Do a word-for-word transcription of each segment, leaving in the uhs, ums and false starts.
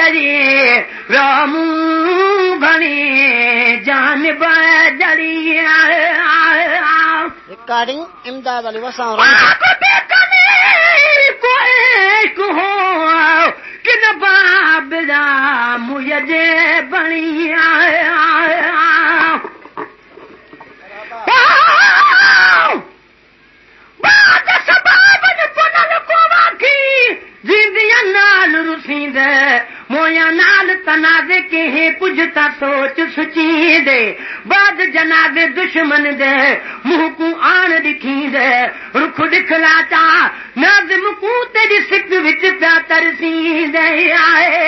डरिए रामू घणी जान बजड़ी रिकॉर्डिंग इमदाद अली वसां कि न बाब मुझे बणी नाल रुसींद मोया नाल तनाज़े के पुजता सोच सुचींद बाद जनाज़े दुश्मन दे मुंह को आन दिखींद रुख दिखलाता नाज़िम को तेरी सिक विच प्या तरसींद आए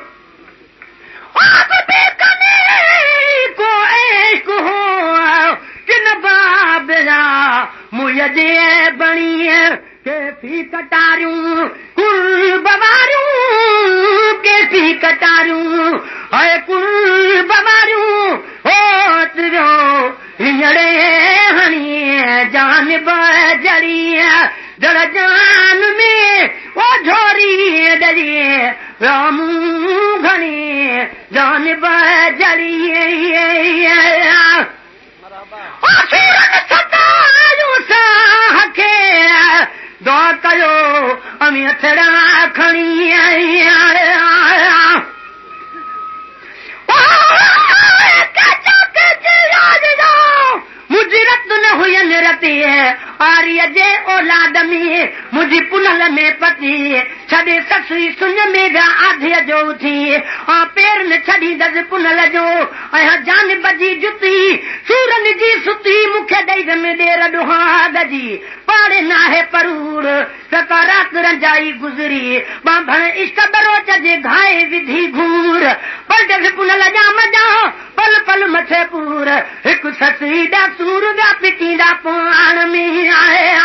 आप बेकने को इश्क हो कि न बाबरा मुझे बणी के फी कटारियूं कुल बवारियूं के फी कटारियूं है कुल बवारियूं हो तुझो हिंजड़े हणी जान बजड़ी जड़ जान में वो झोरी डरिए रामू घणी जान बजड़ी दो कयो अमी अथड़ा खणी मुझी रत न हुयन रती आर्य जे औलाद में मुझी पुनल में पति छॾे ससुई सुन में गा आधे जो थी आ पेर न छड़ी दज पुनल जो ऐं जान बजी जुती सूरन जी सुती मुखे ॾेई में ॾेर ॾुहाग जी पाड़े नाहे परूर सकारात रंजाई गुज़री बांभण इश्क बरोच जे घाए विधी घूर पल जग पुनल जा मजा पल पल मथे पूर हिकु ससुई दा सूर गा पिटींदा पाण में आया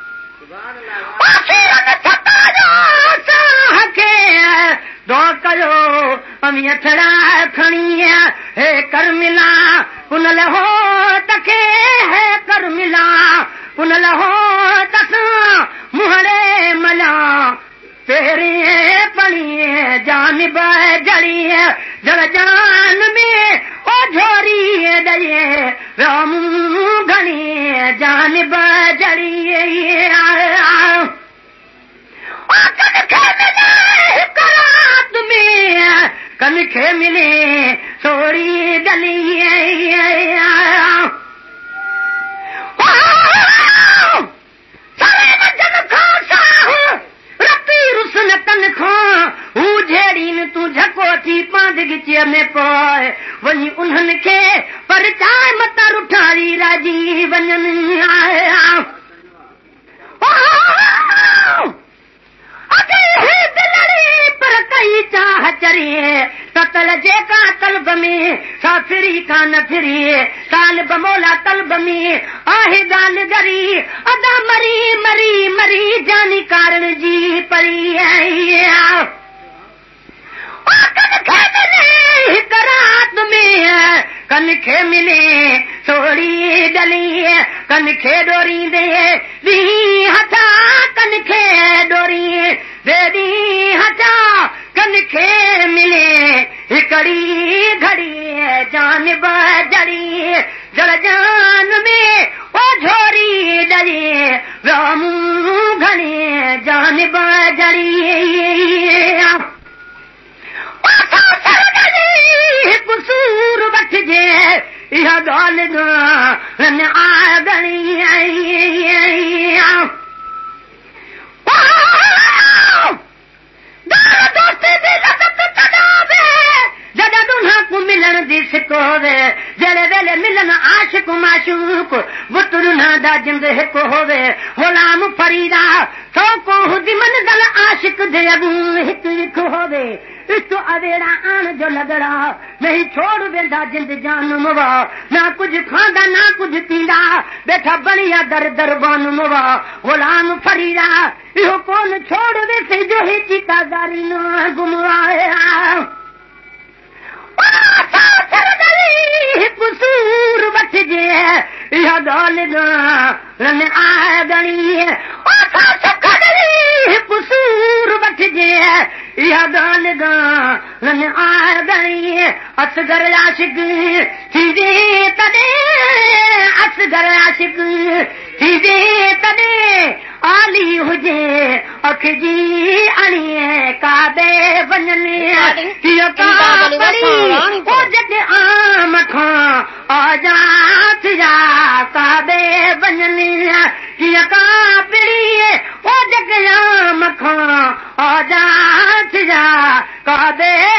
दो कयो अमी अथड़ा खणी हे कर मिला पुनल हो तके है कर मिला पुनल हो तस मुहरे मला तेरे पणी जान बजड़ी जड़ जान में ओ झोरी डरिए रामू घणी जान बजड़ी कन खे मिले सोरी गली तू झको थी पांच गिचीअ में पोइ वञी उन्हनि खे पर चाहे मता रुठारी राजी वञनि पर कई चाह चरिए ततल जेका तलब में साफिरी कान फिरिए कान बमोला तलब में आहे गाल गरी अदा मरी मरी मरी जानी कारण जी परी रात में कन खे मिले सोड़ी डली कन खे डोरी दे दी हथा कन खे डोरी दे दी हथा कन खे मिले हिकड़ी घड़ी जान बजड़ी जड़ जान में ओ झोरी डरी रामू घणी जान बजड़ी कुसूर वठ जे इहा ॻाल्हि आ गणी जॾहिं दुल्हा को मिलण जी सिको होवे जहिड़े वेले मिलन आशिक माशूक बुतरुना दा जिंद हिकु होवे गुलाम फरीदा सौ को हुदी मन दल आशिक जे अॻूं हिकु हिकु होवे इश्क अवेड़ा आन जो लगड़ा नहीं छोड़ वेंदा जिंद जान मुवा ना कुछ खांदा ना कुछ पींदा बैठा बणिया दर दरबान मुवा गुलाम फरीदा इहो कोन छोड़ वेसे जो ही चिकादारी न गुमवाया कुसूर वठ जे इहा ॻाल्हि आ गणी कुसूर वठजे इहा ॻाल्हि ॻाल्हि आगणी असगर आशिक थींदे तॾहिं असगर आशिक थींदे तॾहिं आली हुजे अख जी अणीअ कादे वञनि कीअं का परी ओ जग आम खां आजाद जा कादे वञनि कीअं का परी ओ जग आम खां आजाद जा कादे